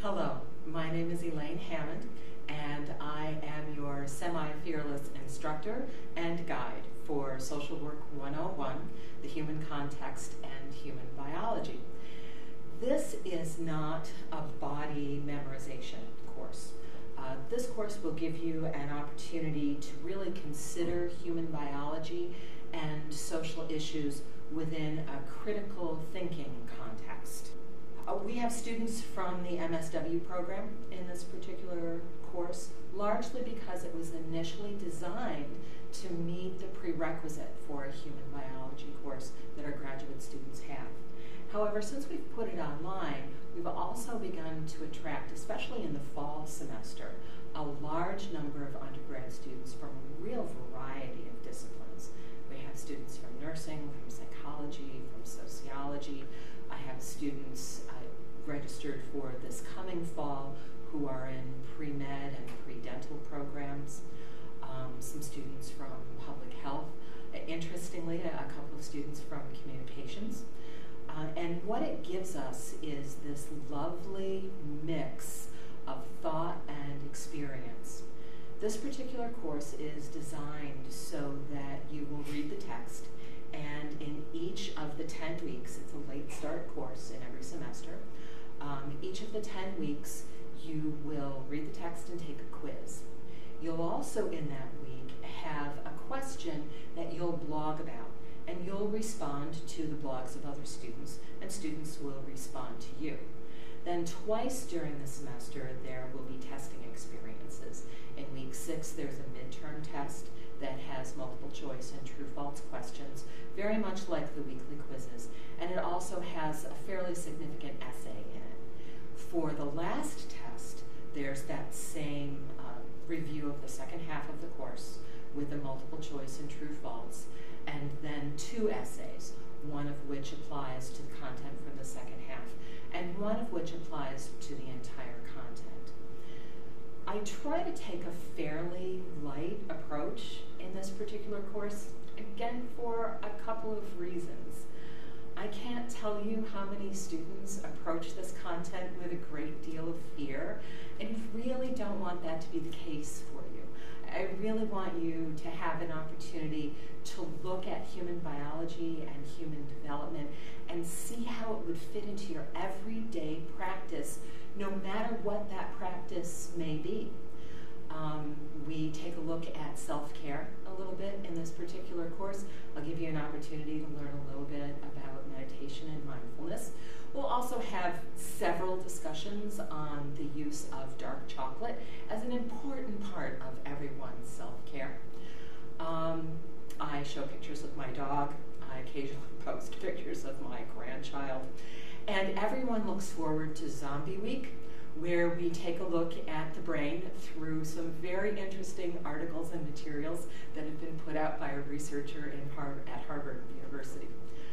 Hello, my name is Elaine Hammond, and I am your semi-fearless instructor and guide for Social Work 101, the Human Context and Human Biology. This is not a body memorization course. This course will give you an opportunity to really consider human biology and social issues within a critical thinking context. We have students from the MSW program in this particular course, largely because it was initially designed to meet the prerequisite for a human biology course that our graduate students have. However, since we've put it online, we've also begun to attract, especially in the fall semester, a large number of undergrad students from a real variety of disciplines. We have students from nursing, from psychology, from sociology. I have students registered for this coming fall who are in pre-med and pre-dental programs, some students from public health, interestingly a couple of students from communications. And what it gives us is this lovely mix of thought and experience. This particular course is designed so that you will read the text, and in each of the 10 weeks, it's a late start course in every semester, each of the 10 weeks you will read the text and take a quiz. You'll also in that week have a question that you'll blog about, and you'll respond to the blogs of other students, and students will respond to you. Then twice during the semester there will be testing experiences. In week 6 there's a midterm test that has multiple choice and true-false questions, very much like the weekly quizzes, and it also has a fairly significant essay in it. For the last test, there's that same review of the second half of the course with the multiple choice and true-false, and then 2 essays, one of which applies to the content from the second half, and one of which applies to the entire content. I try to take a fairly light approach in this particular course, again for a couple of reasons. I can't tell you how many students approach this content with a great deal of fear, and you really don't want that to be the case for you. I really want you to have an opportunity to look at human biology and human development and see how it would fit into your everyday practice, no matter what that practice may be. We take a look at self-care a little bit in this particular course. I'll give you an opportunity to learn a little bit about meditation and mindfulness. We'll also have several discussions on the use of dark chocolate as an important part of everyone's self-care. I show pictures of my dog. I occasionally post pictures of my grandchild. And everyone looks forward to Zombie Week, where we take a look at the brain through some very interesting articles and materials that have been put out by a researcher at Harvard University.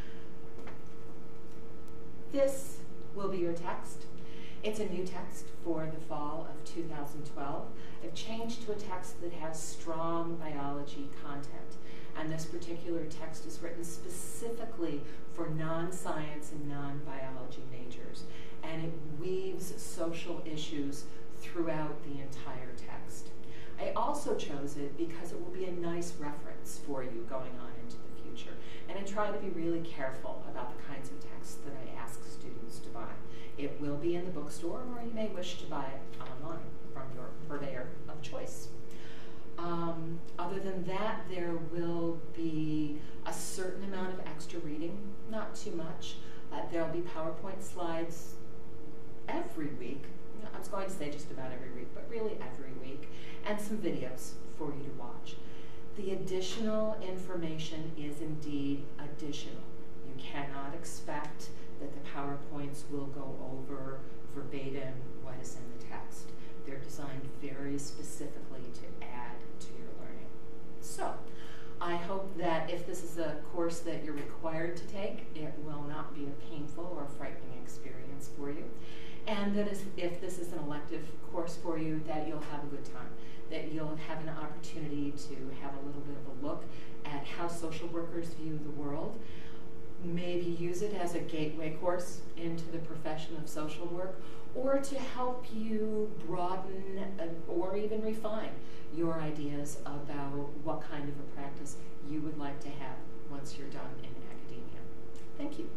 This will be your text. It's a new text for the fall of 2012. I've changed to a text that has strong biology content, and this particular text is written specifically for non-science and non-biology majors, and it weaves social issues throughout the entire text. I also chose it because it will be a nice reference for you going on into the future, and I try to be really careful about the kinds of texts that I ask students to buy. It will be in the bookstore, or you may wish to buy it online from your purveyor of choice. Other than that, there will be a certain amount of extra reading, not too much. There will be PowerPoint slides every week. I was going to say just about every week, but really every week, and some videos for you to watch. The additional information is indeed additional. You cannot expect that the PowerPoints will go over verbatim what is in the text. They're designed very specifically to add to your learning. So, I hope that if this is a course that you're required to take, it will not be a painful or frightening experience for you. And that if this is an elective course for you, that you'll have a good time, that you'll have an opportunity to have a little bit of a look at how social workers view the world, maybe use it as a gateway course into the profession of social work, or to help you broaden or even refine your ideas about what kind of a practice you would like to have once you're done in academia. Thank you.